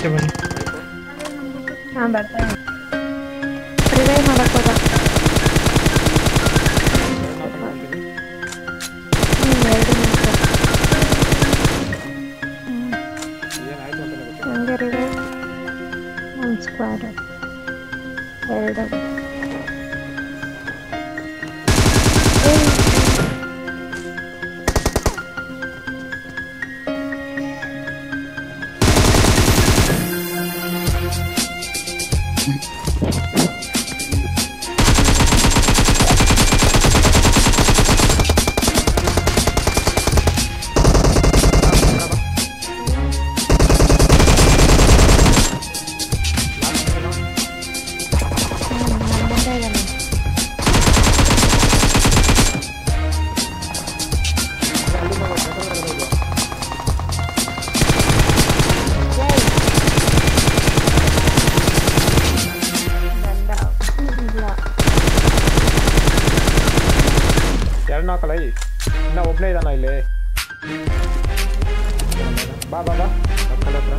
ಆಚೆ ಬನ್ನಿ. ಹಾಂ ಬರ್ತಾನೆ. ರಿವೈವ್ ಮಾಡಕ್ಕೆ ಹೋದ. ಎರಡು ನಿಮಿಷ ಹಂಗೆ ರಿವೈವ್. ಒಂದು ಸ್ಕ್ವಾಡ್ ಎರಡು. ಎರಡು ನಾಲ್ಕಲ್ಲ ಇನ್ನ ಒಬ್ಬನೇ ಇದ್ದಾನ ಇಲ್ಲಿ. ಬಾ ಬಾ ಬಾ ಮಕ್ಕಳ ಹತ್ರ.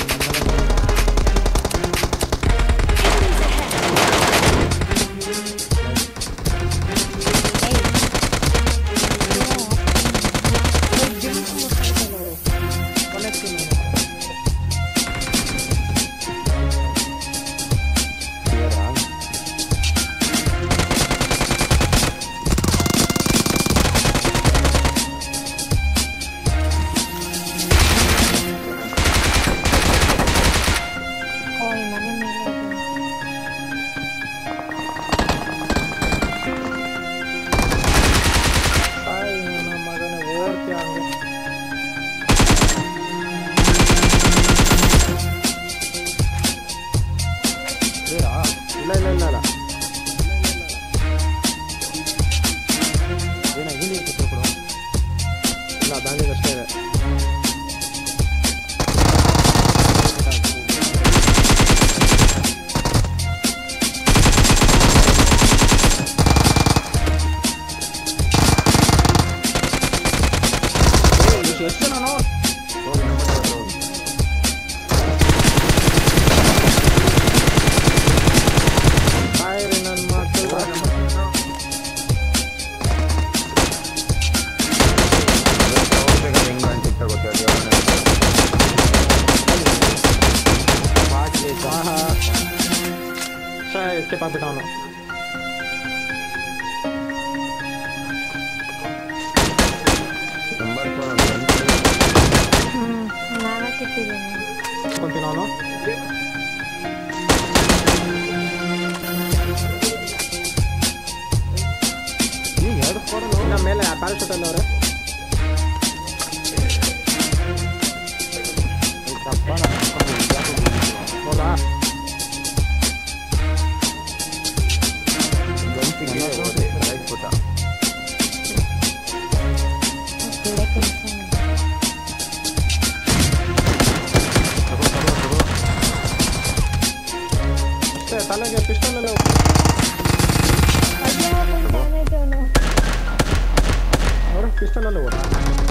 ಇಲ್ಲ ಇಲ್ಲ ಇಲ್ಲ ಇಲ್ಲ ಏನ ಇಲ್ಲಿ ಚಿತ್ರ ಕೊಡು. ಇಲ್ಲ ಬ್ಯಾಂಡಿಗೆ ಅಷ್ಟೇ ಇದೆ. ಎಷ್ಟು ನಾನು escape ಆಗ್ಬಿಟ್ಟ ಅವನು. ಕೊಂತೀನಿ ಅವನು. ಇನ್ನ ಮೇಲೆ ಪ್ಯಾರಾಶೂಟ್ ಅಲ್ಲಿ ಅವ್ರೆ. ಹೌದಾ ತಲೆಗೆ ಪಿಸ್ಟಲ್ ಎಲ್ಲ ಪಿಸ್ಟಲ್ ಅಲ್ಲೇ